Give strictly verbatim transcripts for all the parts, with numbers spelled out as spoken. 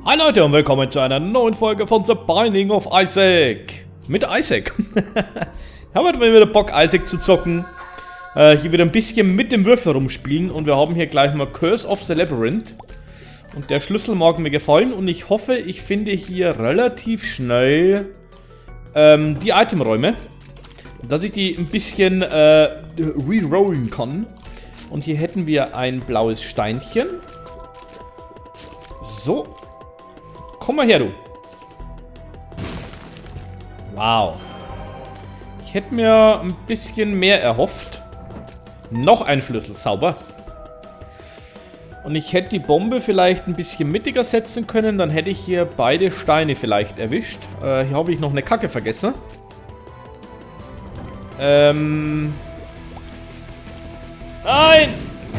Hi Leute und willkommen zu einer neuen Folge von The Binding of Isaac. Mit Isaac. Ich habe heute mal wieder Bock, Isaac zu zocken. Äh, hier wieder ein bisschen mit dem Würfel rumspielen. Und wir haben hier gleich mal Curse of the Labyrinth. Und der Schlüssel mag mir gefallen. Und ich hoffe, ich finde hier relativ schnell ähm, die Itemräume. Dass ich die ein bisschen äh, rerollen kann. Und hier hätten wir ein blaues Steinchen. So. Komm mal her, du. Wow. Ich hätte mir ein bisschen mehr erhofft. Noch ein Schlüssel, sauber. Und ich hätte die Bombe vielleicht ein bisschen mittiger setzen können. Dann hätte ich hier beide Steine vielleicht erwischt. Äh, hier habe ich noch eine Kacke vergessen. Ähm... Nein!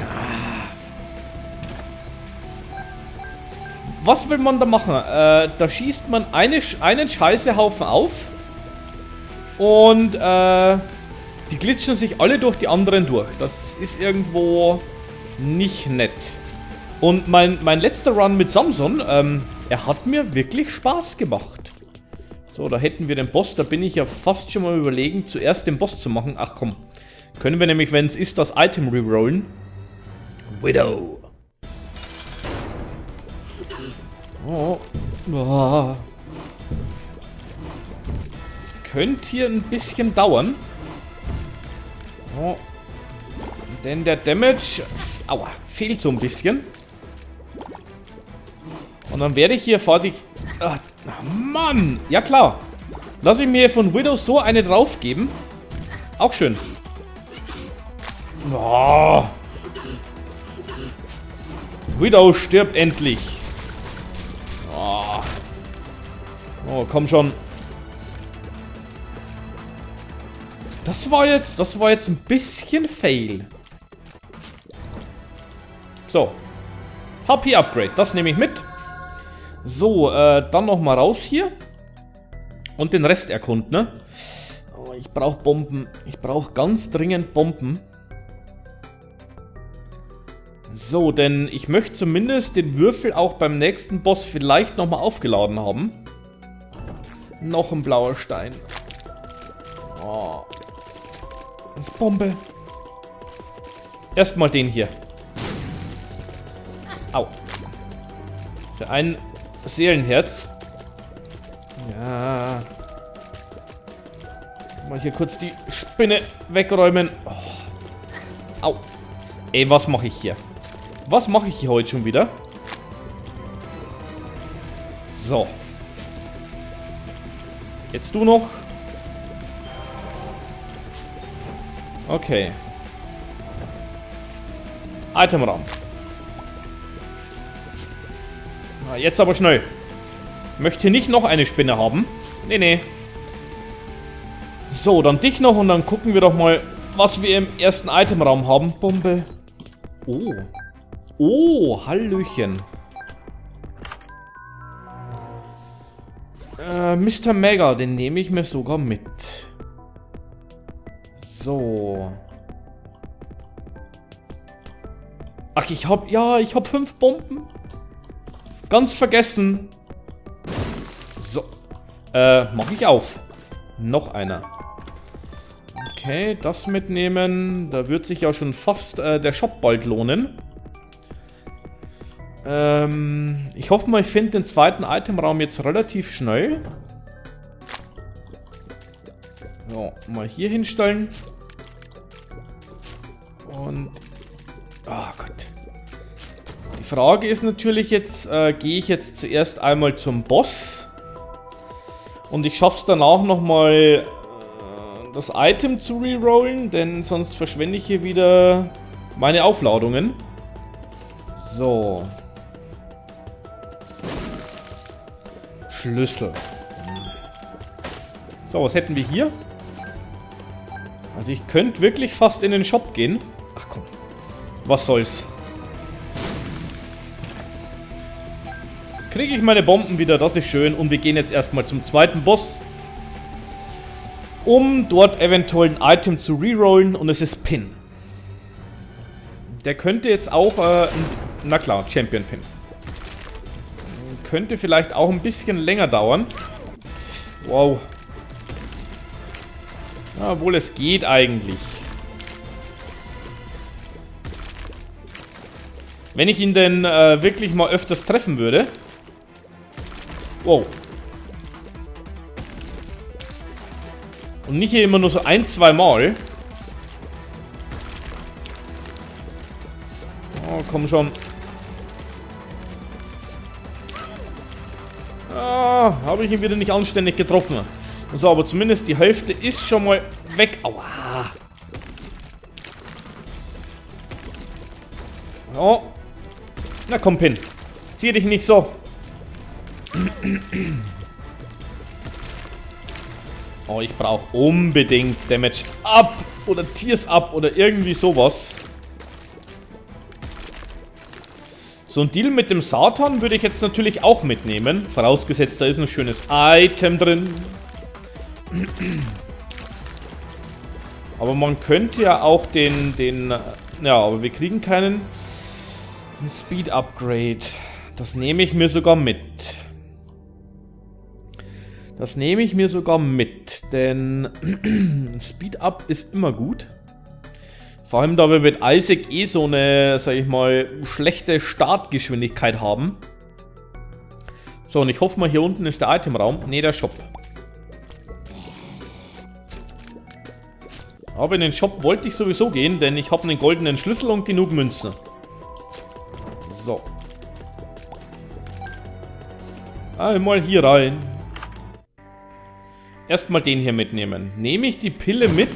Was will man da machen? Äh, da schießt man eine, einen Scheißehaufen auf. Und äh, die glitschen sich alle durch die anderen durch. Das ist irgendwo nicht nett. Und mein, mein letzter Run mit Samson, ähm, er hat mir wirklich Spaß gemacht. So, da hätten wir den Boss. Da bin ich ja fast schon mal überlegen, zuerst den Boss zu machen. Ach komm. Können wir nämlich, wenn es ist, das Item rerollen. Widow. Oh. Oh. Es könnte hier ein bisschen dauern. Oh. Denn der Damage... Aua, fehlt so ein bisschen. Und dann werde ich hier fertig... Ach, Mann! Ja klar. Lass ich mir von Widow so eine drauf geben. Auch schön. Oh. Widow stirbt endlich. Oh. Oh, komm schon. Das war jetzt, das war jetzt ein bisschen fail. So. H P Upgrade, das nehme ich mit. So, äh, dann nochmal raus hier. Und den Rest erkunden, ne? Oh, ich brauche Bomben. Ich brauche ganz dringend Bomben. So, denn ich möchte zumindest den Würfel auch beim nächsten Boss vielleicht nochmal aufgeladen haben. Noch ein blauer Stein. Oh. Das ist Bombe. Erstmal den hier. Au. Für ein Seelenherz. Ja. Mal hier kurz die Spinne wegräumen. Oh. Au. Ey, was mache ich hier? Was mache ich hier heute schon wieder? So. Jetzt du noch. Okay. Itemraum. Na, jetzt aber schnell. Möchte nicht noch eine Spinne haben. Nee, nee. So, dann dich noch und dann gucken wir doch mal, was wir im ersten Itemraum haben. Bombe. Oh. Oh, Hallöchen. Äh, Mister Mega, den nehme ich mir sogar mit. So. Ach, ich hab... Ja, ich hab fünf Bomben. Ganz vergessen. So. Äh, mach ich auf. Noch einer. Okay, das mitnehmen. Da wird sich ja schon fast äh, der Shop bald lohnen. Ähm, ich hoffe mal, ich finde den zweiten Itemraum jetzt relativ schnell. So, mal hier hinstellen. Und... Oh Gott. Die Frage ist natürlich jetzt, äh, gehe ich jetzt zuerst einmal zum Boss. Und ich schaffe es danach nochmal, äh, das Item zu rerollen, denn sonst verschwende ich hier wieder meine Aufladungen. So. Schlüssel. So, was hätten wir hier? Also ich könnte wirklich fast in den Shop gehen. Ach komm. Was soll's. Kriege ich meine Bomben wieder, das ist schön. Und wir gehen jetzt erstmal zum zweiten Boss. Um dort eventuell ein Item zu rerollen. Und es ist Pin. Der könnte jetzt auch, äh, na klar, Champion Pin. könnte vielleicht auch ein bisschen länger dauern. Wow. Ja, obwohl es geht eigentlich. Wenn ich ihn denn äh, wirklich mal öfters treffen würde. Wow. Und nicht hier immer nur so ein, zwei Mal. Oh, komm schon. Ah, habe ich ihn wieder nicht anständig getroffen. So, aber zumindest die Hälfte ist schon mal weg. Aua. Oh. Na komm, Pin. Zieh dich nicht so. Oh, ich brauche unbedingt Damage up oder Tears up oder irgendwie sowas. So ein Deal mit dem Satan würde ich jetzt natürlich auch mitnehmen. Vorausgesetzt, da ist ein schönes Item drin. Aber man könnte ja auch den, den, ja, aber wir kriegen keinen Speed Upgrade. Das nehme ich mir sogar mit. Das nehme ich mir sogar mit, denn Speed Up ist immer gut. Vor allem, da wir mit Isaac eh so eine, sag ich mal, schlechte Startgeschwindigkeit haben. So, und ich hoffe mal, hier unten ist der Itemraum. Ne, der Shop. Aber in den Shop wollte ich sowieso gehen, denn ich habe einen goldenen Schlüssel und genug Münzen. So. Einmal hier rein. Erstmal den hier mitnehmen. Nehme ich die Pille mit?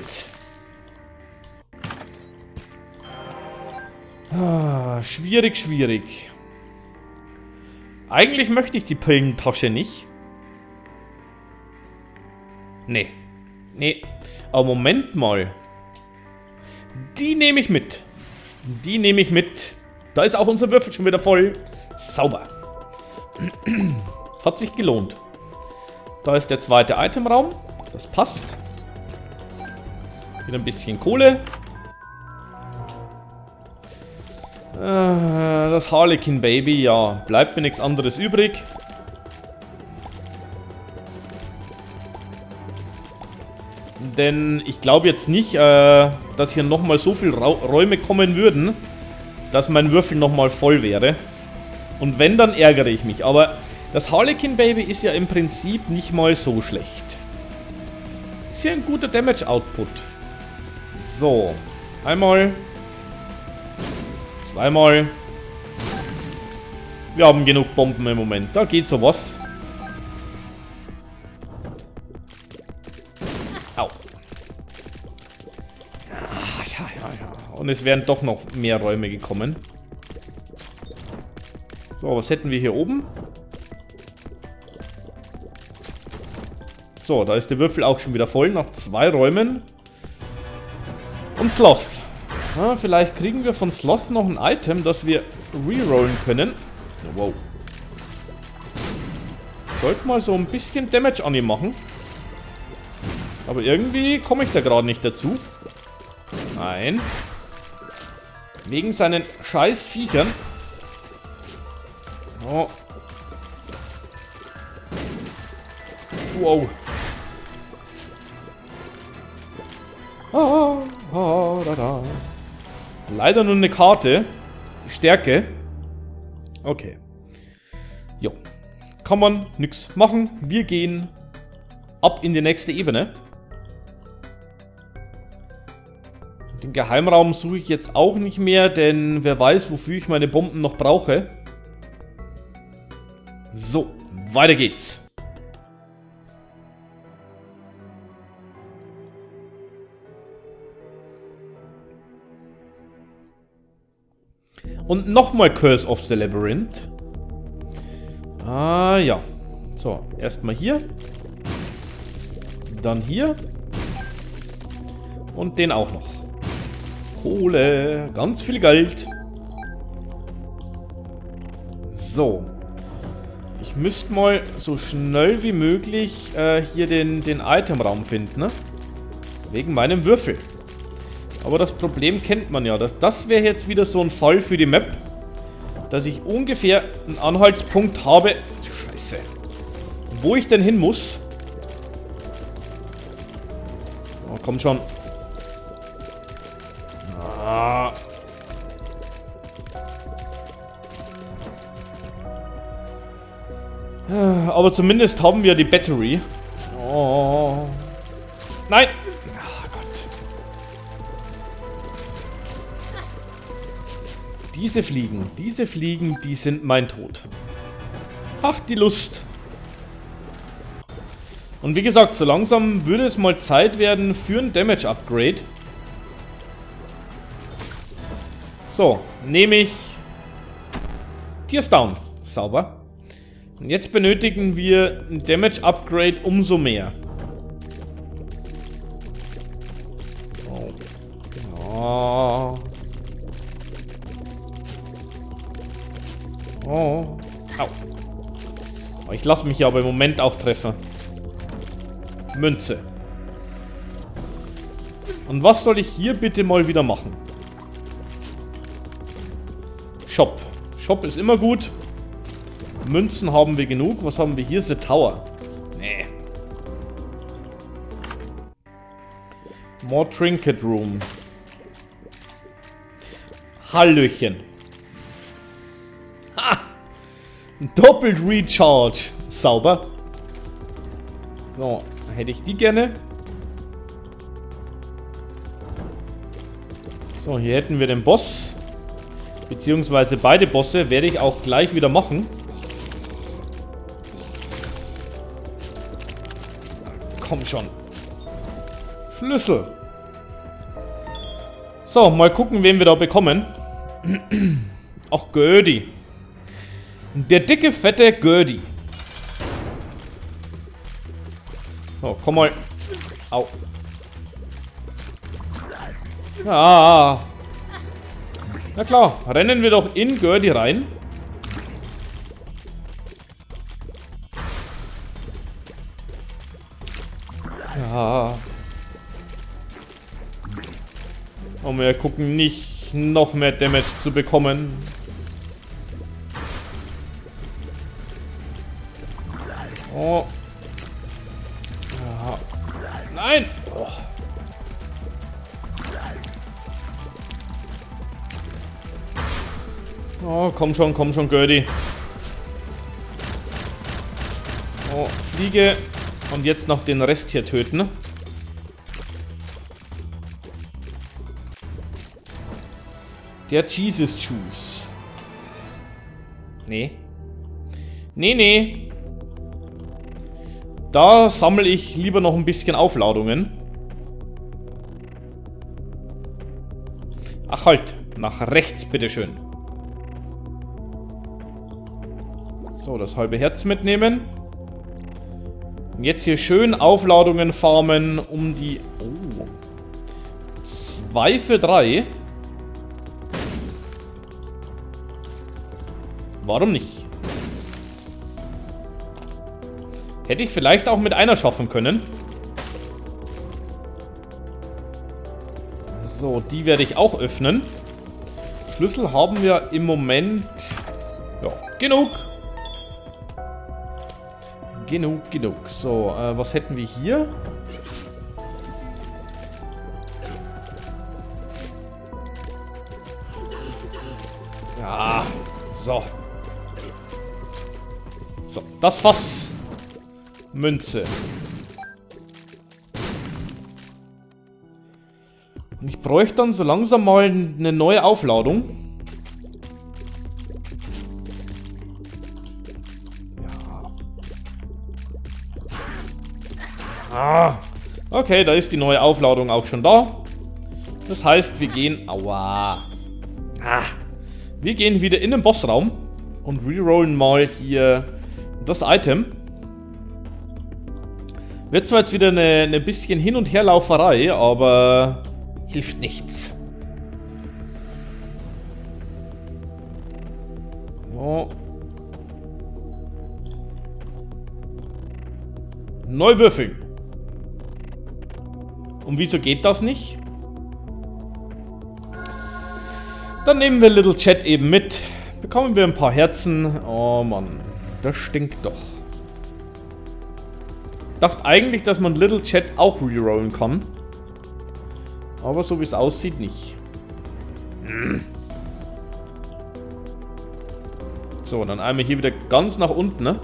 Ah, schwierig, schwierig. Eigentlich möchte ich die Pillentasche nicht. Nee. Nee. Aber Moment mal. Die nehme ich mit. Die nehme ich mit. Da ist auch unser Würfel schon wieder voll. Sauber. Hat sich gelohnt. Da ist der zweite Itemraum. Das passt. Wieder ein bisschen Kohle. Das Harlequin Baby, ja. Bleibt mir nichts anderes übrig. Denn ich glaube jetzt nicht, äh, dass hier nochmal so viele Räume kommen würden, dass mein Würfel nochmal voll wäre. Und wenn, dann ärgere ich mich. Aber das Harlequin Baby ist ja im Prinzip nicht mal so schlecht. Ist ja ein guter Damage Output. So. Einmal. Zweimal. Wir haben genug Bomben im Moment. Da geht sowas. Au. Ah, ja, ja, ja. Und es wären doch noch mehr Räume gekommen. So, was hätten wir hier oben? So, da ist der Würfel auch schon wieder voll. Nach zwei Räumen. Und Sloth. Ja, vielleicht kriegen wir von Sloth noch ein Item, das wir rerollen können. Wow. Sollte mal so ein bisschen Damage an ihm machen. Aber irgendwie komme ich da gerade nicht dazu. Nein. Wegen seinen scheiß Viechern. Oh. Wow. Ah, ah, da, da. Leider nur eine Karte. Stärke. Okay. Jo. Kann man nix machen. Wir gehen ab in die nächste Ebene. Den Geheimraum suche ich jetzt auch nicht mehr, denn wer weiß, wofür ich meine Bomben noch brauche. So, weiter geht's. Und nochmal Curse of the Labyrinth. Ah ja. So, erstmal hier. Dann hier. Und den auch noch. Kohle. Ganz viel Geld. So. Ich müsste mal so schnell wie möglich äh, hier den, den Itemraum finden. Ne? Wegen meinem Würfel. Aber das Problem kennt man ja. Das, das wäre jetzt wieder so ein Fall für die Map. dass ich ungefähr einen Anhaltspunkt habe. Scheiße. Wo ich denn hin muss. Oh, komm schon. Ah. Aber zumindest haben wir die Battery. Oh. Nein! Ach Gott. Diese Fliegen, diese Fliegen, die sind mein Tod. Ach, die Lust. Und wie gesagt, so langsam würde es mal Zeit werden für ein Damage Upgrade. So, nehme ich Tears Down. Sauber. Und jetzt benötigen wir ein Damage Upgrade umso mehr. Oh. Oh. Au. Oh, ich lasse mich ja aber im Moment auch treffen. Münze. Und was soll ich hier bitte mal wieder machen? Shop. Shop ist immer gut. Münzen haben wir genug. Was haben wir hier? The Tower. Nee. More Trinket Room. Hallöchen. Ha! Doppelt Recharge. Sauber. So, hätte ich die gerne. So, hier hätten wir den Boss. Beziehungsweise beide Bosse werde ich auch gleich wieder machen. Komm schon. Schlüssel. So, mal gucken, wen wir da bekommen. Ach, Gertie. Der dicke, fette Gertie. So, komm mal. Au. Ah. Na klar, rennen wir doch in Gertie rein. Ja. Und wir gucken nicht, noch mehr Damage zu bekommen. Oh. Ja. Nein! Oh. Oh, komm schon, komm schon, Gertie. Oh, Fliege. Und jetzt noch den Rest hier töten. Der Jesus Juice. Nee. Nee, nee. Da sammle ich lieber noch ein bisschen Aufladungen. Ach halt, nach rechts bitteschön. So, das halbe Herz mitnehmen. Und jetzt hier schön Aufladungen farmen, um die... Oh. zwei für drei. Warum nicht? Hätte ich vielleicht auch mit einer schaffen können. So, die werde ich auch öffnen. Schlüssel haben wir im Moment... Ja, genug. Genug, genug. So, äh, was hätten wir hier? Ja, so. So, das Fass. Münze. Und ich bräuchte dann so langsam mal eine neue Aufladung. Ah, okay, da ist die neue Aufladung auch schon da. Das heißt, wir gehen... Aua. Ah, wir gehen wieder in den Bossraum und rerollen mal hier das Item. Wird zwar jetzt wieder eine, eine bisschen Hin- und Herlauferei, aber hilft nichts. So. Neu würfeln. Und wieso geht das nicht? Dann nehmen wir Little Chat eben mit. Bekommen wir ein paar Herzen. Oh Mann, das stinkt doch. Ich dachte eigentlich, dass man Little Chat auch rerollen kann. Aber so wie es aussieht, nicht. Hm. So, dann einmal hier wieder ganz nach unten, ne?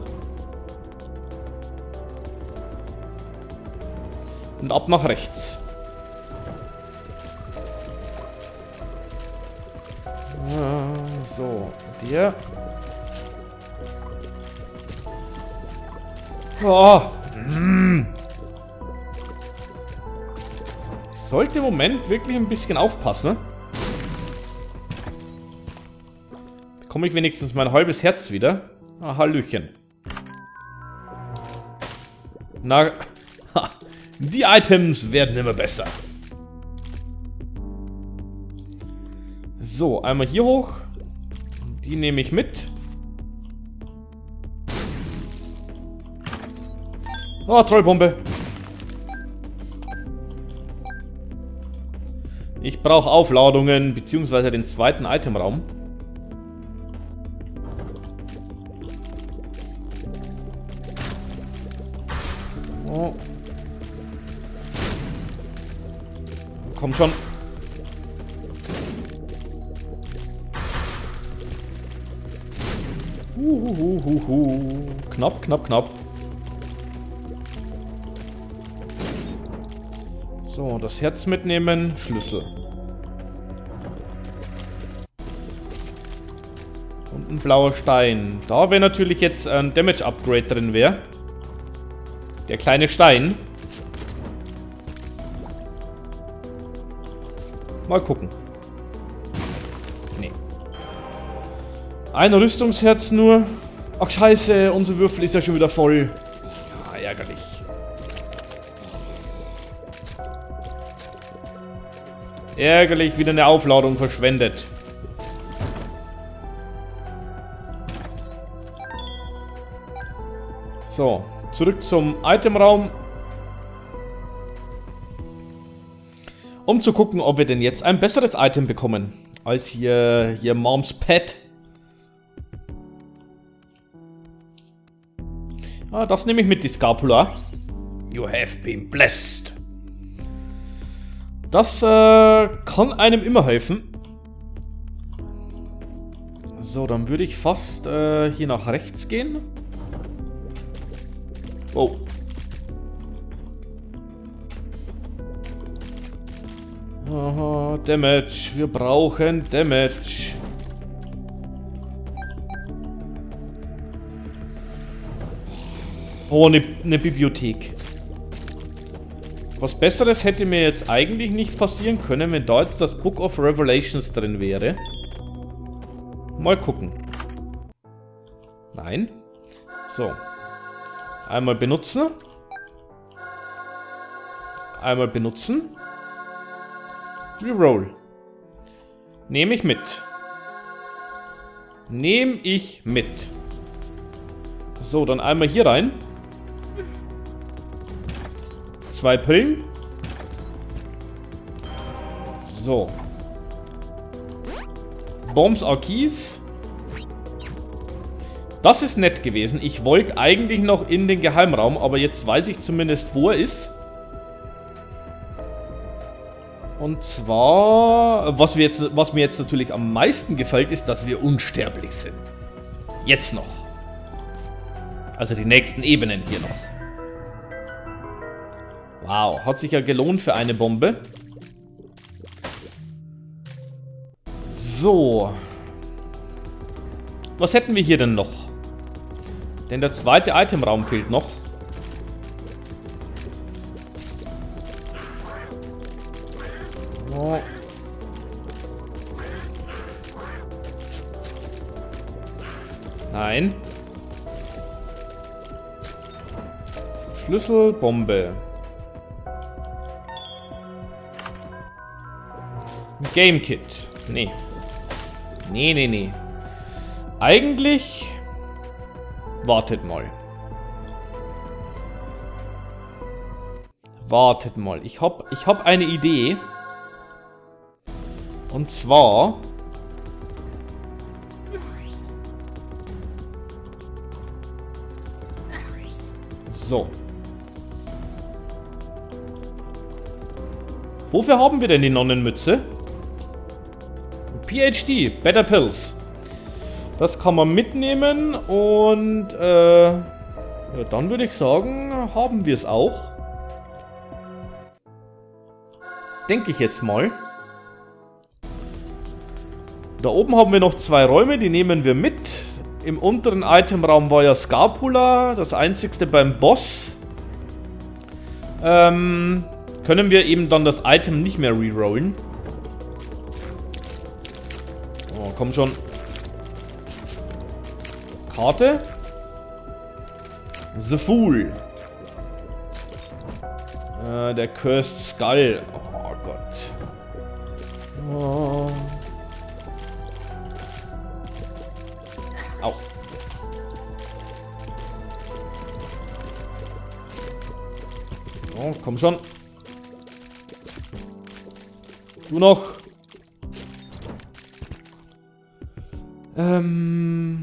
Und ab nach rechts. Ah, so, der. Oh. Mm. Ich sollte im Moment wirklich ein bisschen aufpassen. Bekomme ich wenigstens mein halbes Herz wieder? Ah, Hallöchen. Na, ha, die Items werden immer besser. So, einmal hier hoch. Die nehme ich mit. Oh, Trollbombe. Ich brauche Aufladungen, beziehungsweise den zweiten Itemraum. Oh. Komm schon. Uhuhuhu. Knapp, knapp, knapp. So, das Herz mitnehmen. Schlüssel. Und ein blauer Stein. Da wäre natürlich jetzt ein Damage-Upgrade drin wäre. Der kleine Stein. Mal gucken. Nee. Ein Rüstungsherz nur. Ach scheiße, unser Würfel ist ja schon wieder voll. Ja, ärgerlich. Ärgerlich, wieder eine Aufladung verschwendet. So, zurück zum Itemraum. Um zu gucken, ob wir denn jetzt ein besseres Item bekommen. Als hier, hier Moms Pet. Ah, das nehme ich mit, die Scapula. You have been blessed. Das äh, kann einem immer helfen. So, dann würde ich fast äh, hier nach rechts gehen. Oh. Aha, Damage. Wir brauchen Damage. Oh, eine ne Bibliothek. Was Besseres hätte mir jetzt eigentlich nicht passieren können, wenn da jetzt das Book of Revelations drin wäre. Mal gucken. Nein. So. Einmal benutzen. Einmal benutzen. Reroll. Nehme ich mit. Nehme ich mit. So, dann einmal hier rein. Zwei Pillen. So. Bombs are keys. Das ist nett gewesen. Ich wollte eigentlich noch in den Geheimraum, aber jetzt weiß ich zumindest, wo er ist. Und zwar, was, wir jetzt, was mir jetzt natürlich am meisten gefällt, ist, dass wir unsterblich sind. Jetzt noch. Also die nächsten Ebenen hier noch. Wow, hat sich ja gelohnt für eine Bombe. So. Was hätten wir hier denn noch? Denn der zweite Itemraum fehlt noch. Oh. Nein. Schlüssel, Bombe. Game Kit. Nee. Nee, nee, nee. Eigentlich... Wartet mal. Wartet mal. Ich hab, ich hab eine Idee. Und zwar... So. Wofür haben wir denn die Nonnenmütze? P H D, Better Pills. Das kann man mitnehmen und äh, ja, dann würde ich sagen, haben wir es auch. Denke ich jetzt mal. Da oben haben wir noch zwei Räume, die nehmen wir mit. Im unteren Itemraum war ja Scapula, das einzigste beim Boss. Ähm, können wir eben dann das Item nicht mehr rerollen. Oh, komm schon. Karte. The Fool. Äh, der Cursed Skull. Oh Gott. Oh. Au. Oh, komm schon. Du noch. Ähm.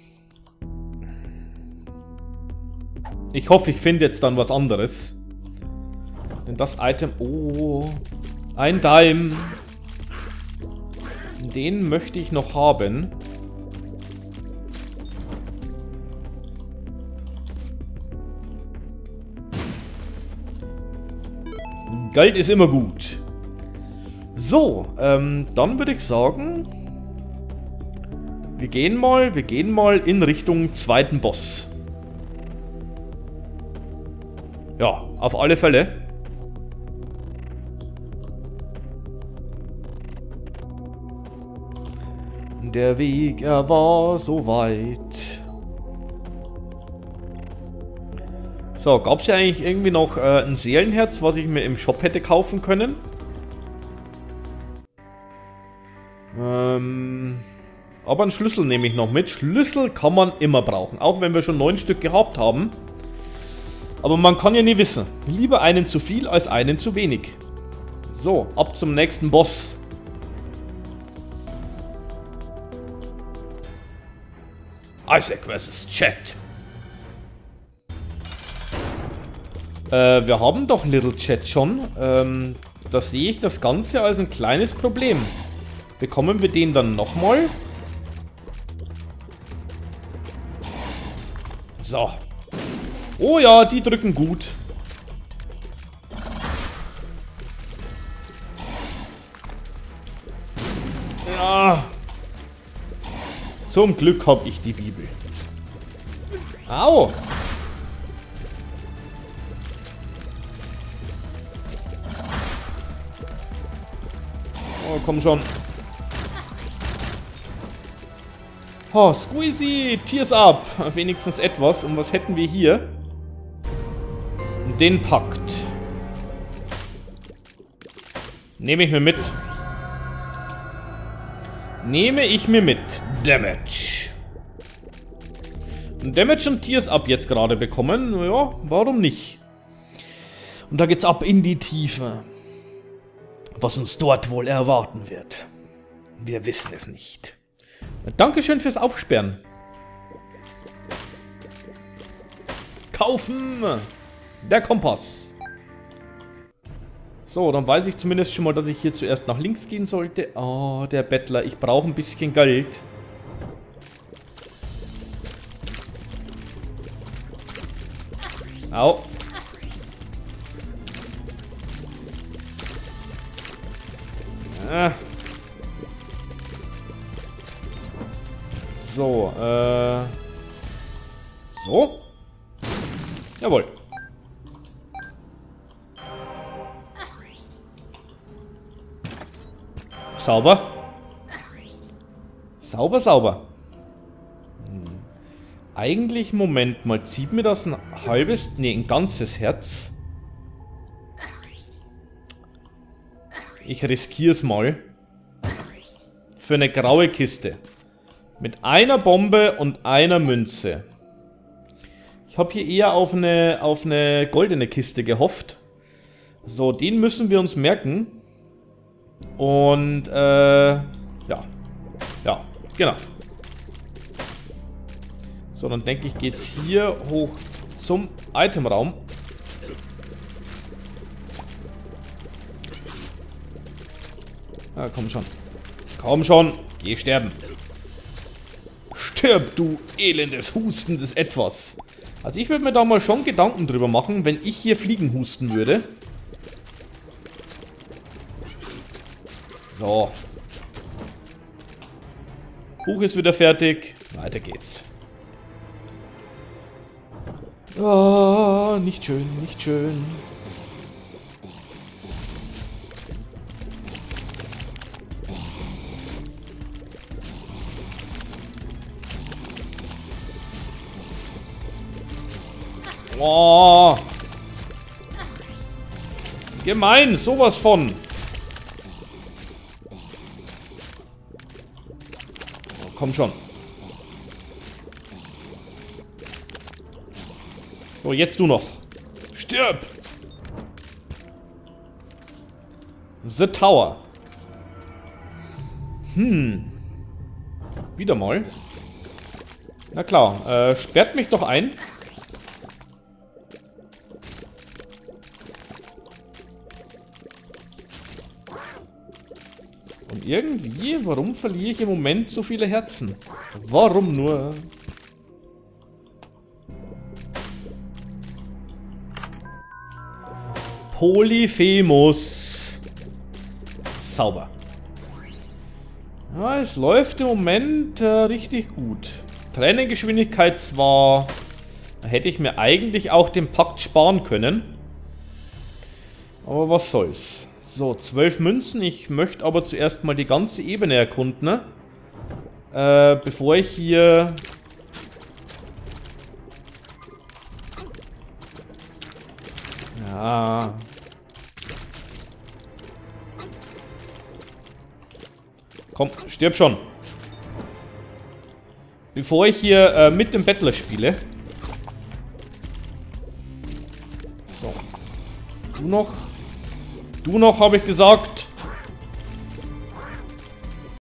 Ich hoffe, ich finde jetzt dann was anderes. Denn das Item... Oh. Ein Dime. Den möchte ich noch haben. Geld ist immer gut. So, ähm, dann würde ich sagen, wir gehen mal, wir gehen mal in Richtung zweiten Boss. Ja, auf alle Fälle. Der Weg, er war so weit. So, gab es ja eigentlich irgendwie noch äh, ein Seelenherz, was ich mir im Shop hätte kaufen können? Ähm, aber einen Schlüssel nehme ich noch mit. Schlüssel kann man immer brauchen, auch wenn wir schon neun Stück gehabt haben. Aber man kann ja nie wissen. Lieber einen zu viel als einen zu wenig. So, ab zum nächsten Boss. Isaac versus. Chat. Äh, wir haben doch Little Chat schon. Ähm, da sehe ich das Ganze als ein kleines Problem. Bekommen wir den dann nochmal? So. Oh ja, die drücken gut. Ja. Zum Glück habe ich die Bibel. Au. Oh, komm schon. Oh, Squeezy, Tears up. Wenigstens etwas. Und was hätten wir hier? Den Pakt. Nehme ich mir mit. Nehme ich mir mit. Damage. Damage und Tears up jetzt gerade bekommen. Ja, warum nicht? Und da geht's ab in die Tiefe. Was uns dort wohl erwarten wird. Wir wissen es nicht. Dankeschön fürs Aufsperren. Kaufen! Der Kompass. So, dann weiß ich zumindest schon mal, dass ich hier zuerst nach links gehen sollte. Oh, der Bettler. Ich brauche ein bisschen Geld. Au. Ah. So, äh... So? Jawohl. Sauber. Sauber, sauber. Hm. Eigentlich, Moment mal, zieht mir das ein halbes, nee, ein ganzes Herz? Ich riskiere es mal. Für eine graue Kiste. Mit einer Bombe und einer Münze. Ich habe hier eher auf eine, auf eine goldene Kiste gehofft. So, den müssen wir uns merken. Und, äh, ja. Ja, genau. So, dann denke ich, geht's hier hoch zum Itemraum. Ah, komm schon. Komm schon. Geh sterben. Stirb, du elendes, hustendes Etwas. Also ich würde mir da mal schon Gedanken drüber machen, wenn ich hier Fliegen husten würde. So. Buch ist wieder fertig. Weiter geht's. Oh, nicht schön, nicht schön. Oh. Gemein, sowas von. Oh, komm schon. So, jetzt du noch. Stirb! The Tower. Hm. Wieder mal. Na klar, äh, sperrt mich doch ein. Und irgendwie, warum verliere ich im Moment so viele Herzen? Warum nur? Polyphemus. Sauber. Ja, es läuft im Moment äh, richtig gut. Tränengeschwindigkeit zwar... Da hätte ich mir eigentlich auch den Pakt sparen können. Aber was soll's. So, zwölf Münzen. Ich möchte aber zuerst mal die ganze Ebene erkunden. Ne? Äh, bevor ich hier... Ja... Komm, stirb schon. Bevor ich hier äh, mit dem Bettler spiele. So. Du noch. Du noch, habe ich gesagt.